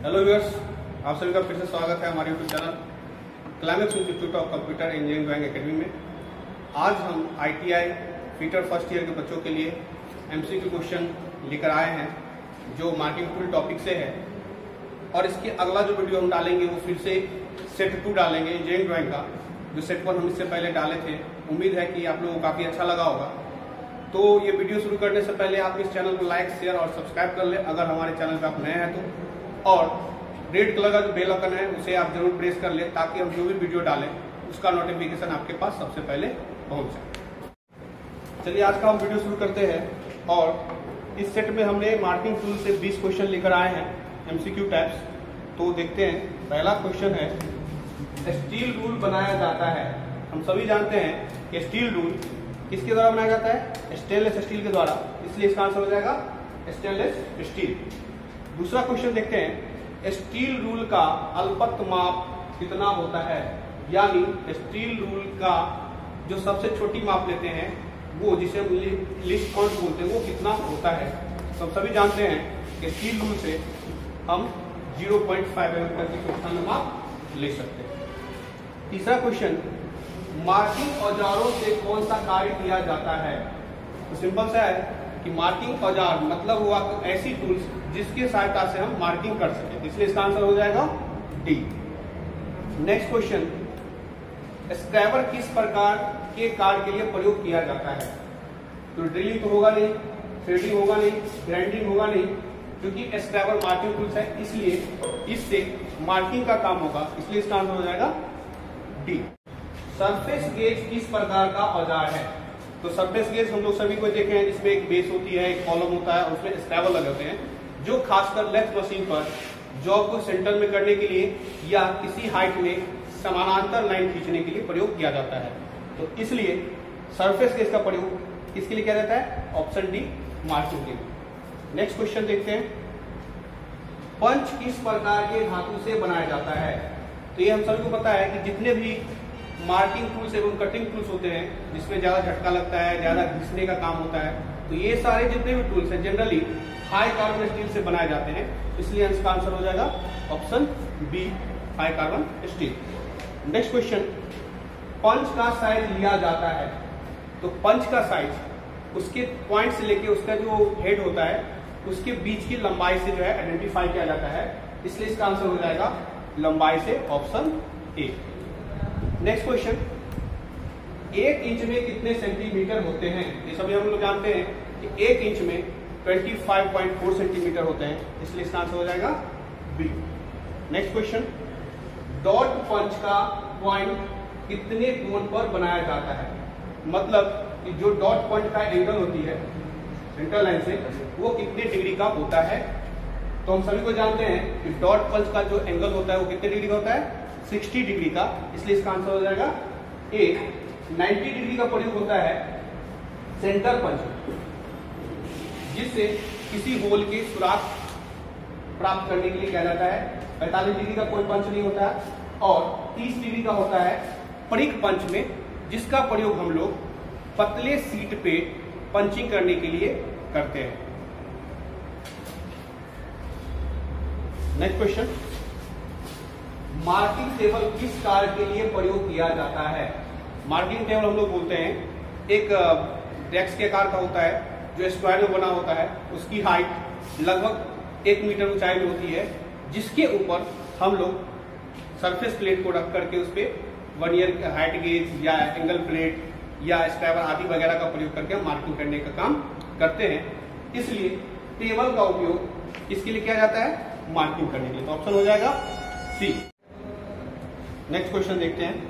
Hello viewers, आप सभी का फिर से स्वागत है हमारे YouTube channel climax institute of computer engineering drawing academy में। आज हम आईटीआई फीटर फर्स्ट ईयर के बच्चों के लिए एमसीक्यू क्वेश्चन लेकर आए हैं जो मार्किंग टूल टॉपिक से है। और इसके अगला जो वीडियो हम डालेंगे वो फिर से सेट 2 डालेंगे इंजीनियरिंग ड्राइंग का, जो सेट 1 हम इससे पहले डाले थे। उम्मीद है कि आप लोगों को काफ़ी अच्छा लगा होगा। तो ये वीडियो शुरू करने से पहले आप इस चैनल को लाइक, शेयर और सब्सक्राइब कर ले अगर हमारे चैनल पर आप नए हैं तो। और रेड कलर का जो बेल आइकन है उसे आप जरूर प्रेस कर ले ताकि हम जो भी वीडियो डालें उसका नोटिफिकेशन आपके पास सबसे पहले पहुंच जाए। चलिए आज का हम वीडियो शुरू करते हैं। और इस सेट में हमने मार्किंग टूल से 20 क्वेश्चन लेकर आए हैं एमसीक्यू टाइप्स। तो देखते हैं, पहला क्वेश्चन है स्टील रूल बनाया जाता है। हम सभी जानते हैं कि स्टील रूल किसके द्वारा बनाया जाता है? स्टेनलेस स्टील के द्वारा, इसलिए इसका आंसर हो जाएगा स्टेनलेस स्टील। दूसरा क्वेश्चन देखते हैं, स्टील रूल का अल्पत्व माप कितना होता है? यानी स्टील रूल का जो सबसे छोटी माप लेते हैं वो जिसे हम लिस्ट काउंट बोलते हैं वो कितना होता है? तो हम सभी जानते हैं कि स्टील रूल से हम 0.5 mm तक की कक्षा में माप ले सकते हैं। तीसरा क्वेश्चन, मार्किंग औजारों से कौन सा कार्य किया जाता है? तो सिंपल सा है कि मार्किंग औजार मतलब हुआ ऐसी टूल्स जिसकी सहायता से हम मार्किंग कर सके, इसलिए इसका आंसर हो जाएगा डी। नेक्स्ट क्वेश्चन, स्क्रैबर किस प्रकार के कार्य के लिए प्रयोग किया जाता है? तो ड्रिलिंग तो होगा नहीं, थ्रेडिंग होगा नहीं, ग्राइंडिंग होगा नहीं, क्योंकि स्क्रैबर मार्किंग टूल्स है, इसलिए इससे मार्किंग का काम होगा, इसलिए इसका आंसर हो जाएगा डी। सरफेस गेज किस प्रकार का औजार है? तो सरफेस गेज हम लोग सभी को देखे हैं, इसमें एक बेस होती है, एक कॉलम होता है और उसमें स्क्रैबर लगे होते हैं, जो खासकर लेथ मशीन पर जॉब को सेंटर में करने के लिए या किसी हाइट में समानांतर लाइन खींचने के लिए प्रयोग किया जाता है। तो इसलिए सरफेस गेज का प्रयोग किसके लिए किया जाता है? ऑप्शन डी, मार्किंग के लिए। नेक्स्ट क्वेश्चन देखते हैं, पंच किस प्रकार के धातु से बनाया जाता है? तो ये हम सभी को पता है कि जितने भी मार्किंग टूल्स एवं कटिंग टूल्स होते हैं जिसमें ज्यादा झटका लगता है, ज्यादा घिसने का काम होता है, तो ये सारे जितने भी टूल्स हैं जनरली हाई कार्बन स्टील से बनाए जाते हैं, इसलिए इसका आंसर हो जाएगा option B, high carbon steel. Next question, punch का साइज लिया जाता है। तो पंच का साइज उसके पॉइंट से लेके उसका जो हेड होता है उसके बीच की लंबाई से जो है आइडेंटिफाई किया जाता है, इसलिए इसका आंसर हो जाएगा लंबाई से, option A. Next question, 1 inch में कितने सेंटीमीटर होते हैं? ये सभी हम लोग जानते हैं कि 1 इंच में 25.4 सेंटीमीटर होते हैं, इसलिए इसका आंसर हो जाएगा B. Next question, dot punch का पॉइंट कितने कोण पर बनाया जाता है? मतलब कि जो डॉट पंच का एंगल होती है सेंट्रल लाइन से वो कितने डिग्री का होता है? तो हम सभी को जानते हैं कि डॉट पंच का जो एंगल होता है वो कितने डिग्री का होता है? 60 डिग्री का, इसलिए इसका आंसर हो जाएगा ए। 90 डिग्री का प्रयोग होता है सेंटर पंच, जिससे किसी होल के सुराख प्राप्त करने के लिए किया जाता है। 45 डिग्री का कोई पंच नहीं होता है और 30 डिग्री का होता है परिघ पंच में, जिसका प्रयोग हम लोग पतले सीट पे पंचिंग करने के लिए करते हैं। नेक्स्ट क्वेश्चन, मार्किंग टेबल किस कार्य के लिए प्रयोग किया जाता है? मार्किंग टेबल हम लोग बोलते हैं एक डेस्क के आकार का होता है जो स्क्वायर में बना होता है, उसकी हाइट लगभग 1 मीटर ऊंचाई में होती है, जिसके ऊपर हम लोग सरफेस प्लेट को रख करके उस पर वर्नियर हाइट गेज या एंगल प्लेट या स्क्रैबर आदि वगैरह का प्रयोग करके हम मार्किंग करने का काम करते हैं। इसलिए टेबल का उपयोग किसके लिए किया जाता है? मार्किंग करने के लिए, तो ऑप्शन हो जाएगा सी। नेक्स्ट क्वेश्चन देखते हैं,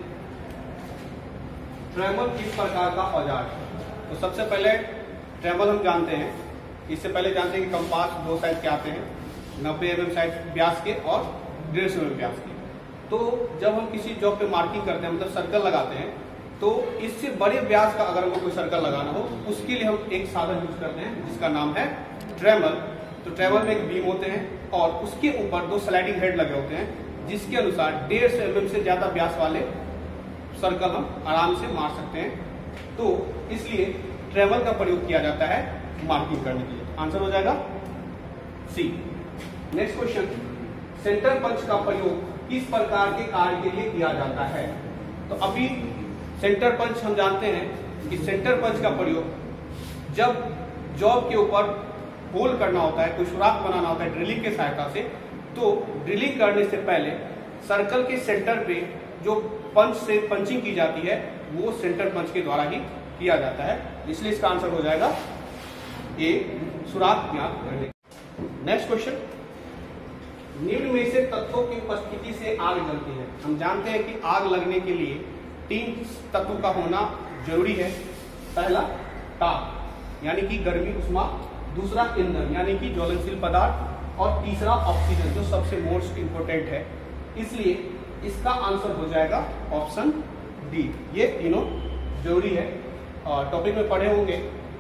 ट्रेमल किस प्रकार का औजार है? तो सबसे पहले ट्रेमल हम जानते हैं, इससे पहले जानते हैं कि कंपास 2 साइज के आते हैं, 90 mm साइज व्यास के और 150 mm व्यास के। तो जब हम किसी जॉब पे मार्किंग करते हैं, मतलब सर्कल लगाते हैं, तो इससे बड़े व्यास का अगर हमको कोई सर्कल लगाना हो उसके लिए हम एक साधन यूज करते हैं जिसका नाम है ट्रेमल। तो ट्रेमल में एक बीम होते हैं और उसके ऊपर 2 स्लाइडिंग हेड लगे होते हैं, जिसके अनुसार 150 mm से ज्यादा व्यास वाले सर्कल हम आराम से मार सकते हैं। तो इसलिए ट्रेमल का प्रयोग किया जाता है मार्किंग करने के लिए। आंसर हो जाएगा C. Next question, centre punch का प्रयोग किस प्रकार के कार्य के लिए किया जाता है? तो अभी सेंटर पंच हम जानते हैं कि सेंटर पंच का प्रयोग जब जॉब के ऊपर होल करना होता है, कोई सुराख बनाना होता है ड्रिलिंग की सहायता से, तो ड्रिलिंग करने से पहले सर्कल के सेंटर पे जो पंच से पंचिंग की जाती है वो सेंटर पंच के द्वारा ही किया जाता है। इसलिए इसका आंसर हो जाएगा ए, सुराख ज्ञात करने। नेक्स्ट क्वेश्चन, निम्न में से तत्वों की उपस्थिति से आग जलती है। हम जानते हैं कि आग लगने के लिए 3 तत्वों का होना जरूरी है। पहला ताप यानी कि गर्मी उष्मा, दूसरा ईंधन यानी कि ज्वलनशील पदार्थ, और तीसरा ऑक्सीजन जो सबसे मोस्ट इंपोर्टेंट है। इसलिए इसका आंसर हो जाएगा ऑप्शन डी। ये तीनों जरूरी है। और टॉपिक में पढ़े होंगे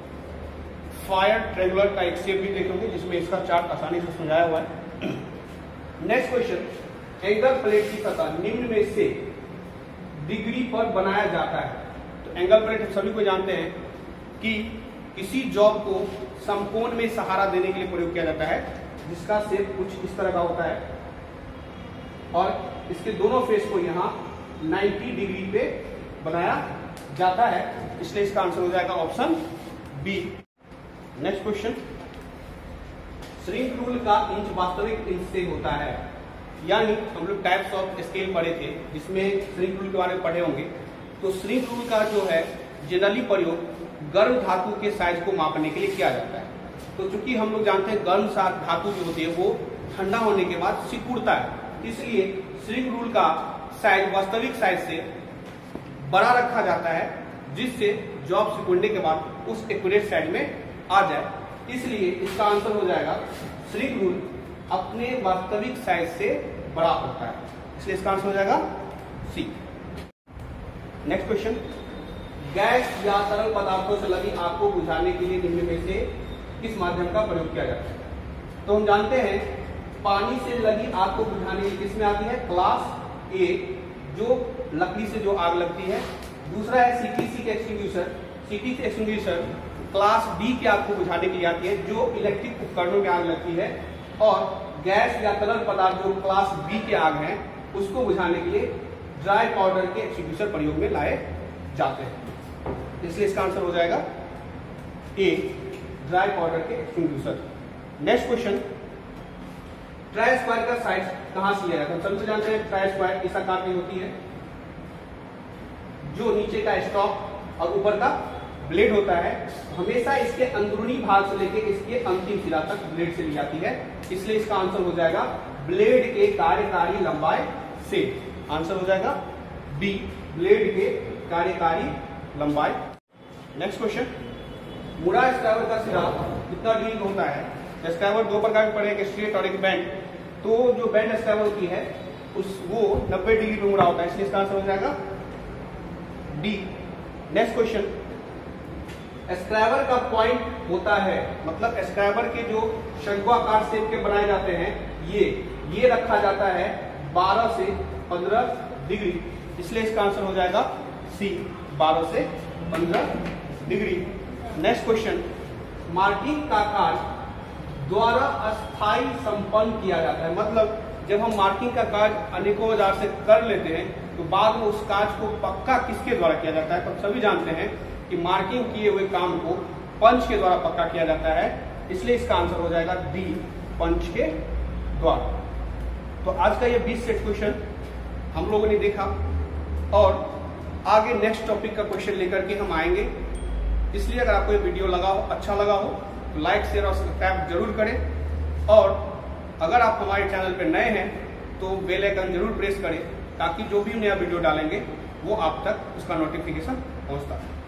फायर ट्रायंगुलर का एक शेप भी देखेंगे जिसमें इसका चार्ट आसानी से समझाया हुआ है। नेक्स्ट क्वेश्चन, एंगल प्लेट की सतह निम्न में से डिग्री पर बनाया जाता है। तो एंगल प्लेट हम सभी को जानते हैं कि किसी जॉब को समकोण में सहारा देने के लिए प्रयोग किया जाता है, जिसका शेप कुछ इस तरह का होता है और इसके दोनों फेस को यहाँ 90 डिग्री पे बनाया जाता है। इसलिए इसका आंसर हो जाएगा option B. Next question, shrink rule का इंच वास्तविक इंच से होता है। यानी हम लोग टाइप्स ऑफ स्केल पढ़े थे जिसमें श्रिंक रूल के बारे में पढ़े होंगे। तो श्रिंक रूल का जो है जनरली प्रयोग गर्म धातु के साइज को मापने के लिए किया जाता है। तो चूंकि हम लोग जानते हैं गर्म धातु जो होती है वो ठंडा होने के बाद सिकुड़ता है, इसलिए श्रिंक रूल का साइज वास्तविक साइज से बड़ा रखा जाता है, जिससे जॉब सिकुड़ने के बाद उस एक्यूरेट साइज में आ जाए। इसलिए इसका आंसर हो जाएगा श्रिंक रूल अपने वास्तविक साइज से बड़ा होता है। इसलिए इसका आंसर हो जाएगा सी। नेक्स्ट क्वेश्चन, गैस या तरल पदार्थों से लगी आग को बुझाने के लिए निम्न में से किस माध्यम का प्रयोग किया जाता है? तो हम जानते हैं पानी से लगी आग को बुझाने के लिए किसमें आती है? क्लास ए, जो लकड़ी से जो आग लगती है। दूसरा है सीटीसी के extinguisher. CTC extinguisher class B की आग को बुझाने के लिए आती है, जो इलेक्ट्रिक उपकरणों में आग लगती है। और गैस या तरल पदार्थ जो क्लास बी के आग है उसको बुझाने के लिए ड्राई पाउडर के एक्सटिंग्विशर प्रयोग में लाए जाते हैं। इसलिए इसका आंसर हो जाएगा ए, ड्राई पाउडर के extinguisher. Next question, try square का साइज कहां से लिया जाता है? हम सभी जानते हैं ट्राई स्क्वायर इस आकार की होती है, जो नीचे का स्टॉक और ऊपर का ब्लेड होता है। हमेशा इसके अंदरूनी भाग से लेकर इसके अंतिम सिरा तक ब्लेड से ली जाती है। इसलिए इसका आंसर हो जाएगा ब्लेड के कार्यकारी लंबाई से। आंसर हो जाएगा बी, ब्लेड के कार्यकारी लंबाई। नेक्स्ट क्वेश्चन, मुड़ा स्क्राइबर का सिरा कितना डिग्री का होता है? स्क्राइबर 2 प्रकार के पड़े, एक स्ट्रेट और एक बेंड। तो जो बेंड स्क्राइबर होती है वो 90 डिग्री पे मुड़ा होता है। इसलिए इसका आंसर हो जाएगा डी। नेक्स्ट क्वेश्चन, स्क्राइबर का पॉइंट होता है, मतलब स्क्राइबर के जो शंक्वाकार शेप के बनाए जाते हैं ये रखा जाता है 12 से 15 डिग्री। इसलिए इसका आंसर हो जाएगा सी, 12 से 15 डिग्री। नेक्स्ट क्वेश्चन, मार्किंग का कार्य द्वारा अस्थायी संपन्न किया जाता है। मतलब जब हम मार्किंग का कार्य अनेकों औजार से कर लेते हैं तो बाद में उस कार्य को पक्का किसके द्वारा किया जाता है? तो सभी जानते हैं कि मार्किंग किए हुए काम को पंच के द्वारा पक्का किया जाता है। इसलिए इसका आंसर हो जाएगा डी, पंच के द्वारा। तो आज का ये 20 सेट क्वेश्चन हम लोगों ने देखा और आगे नेक्स्ट टॉपिक का क्वेश्चन लेकर के हम आएंगे। इसलिए अगर आपको ये वीडियो लगा हो, अच्छा लगा हो तो लाइक, शेयर और सब्सक्राइब जरूर करें। और अगर आप हमारे चैनल पर नए हैं तो बेल आइकन जरूर प्रेस करें, ताकि जो भी नया वीडियो डालेंगे वो आप तक उसका नोटिफिकेशन पहुंचता है।